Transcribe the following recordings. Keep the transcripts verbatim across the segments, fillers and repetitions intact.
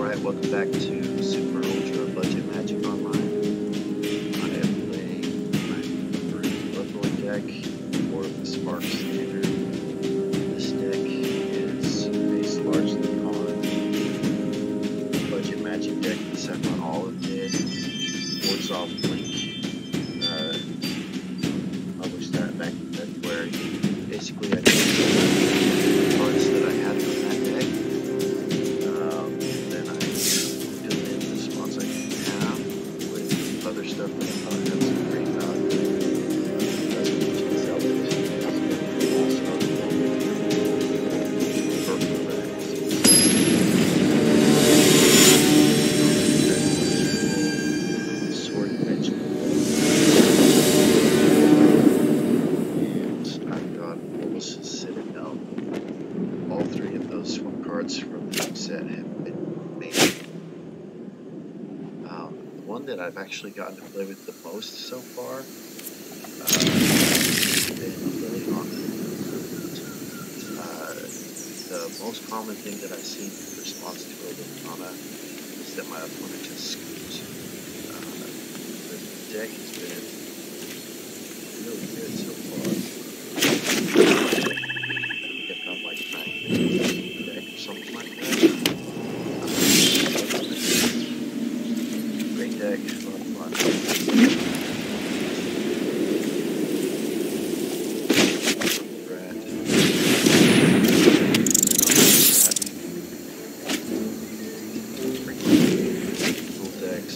Alright, welcome back to Super Ultra Budget Magic Online. I am playing my three Bloodborne deck for the Spark Standard. This deck is based largely on the Budget Magic deck that Saffron Olive did. Wardsoft Link uh, published that back in February. Basically, I took the cards that I had from that deck. Other stuff that I thought had some great value. That's what you can sell it to. Also, purple red. Sword Dimension. And I've got Bolus's Citadel. All three of those swamp cards from the set have been made. One that I've actually gotten to play with the most so far uh, has been Lily Hawkins. Uh, the most common thing that I see in response to a Liliana is that my opponent just scoops. Uh, the deck has been really good so far. If I'm like nine deck or something like that. Deck, a lot of fun. Rat. Cool decks.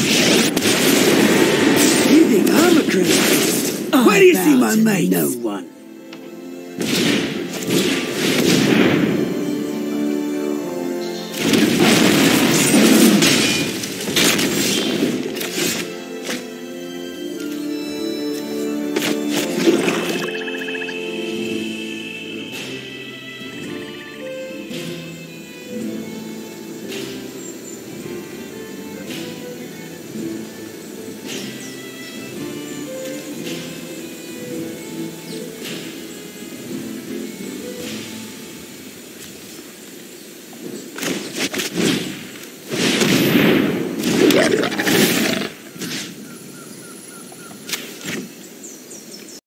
Where do you see my mate? No one.